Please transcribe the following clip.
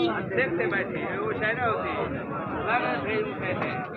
देखते बैठे वो शायरा होती है कहते हैं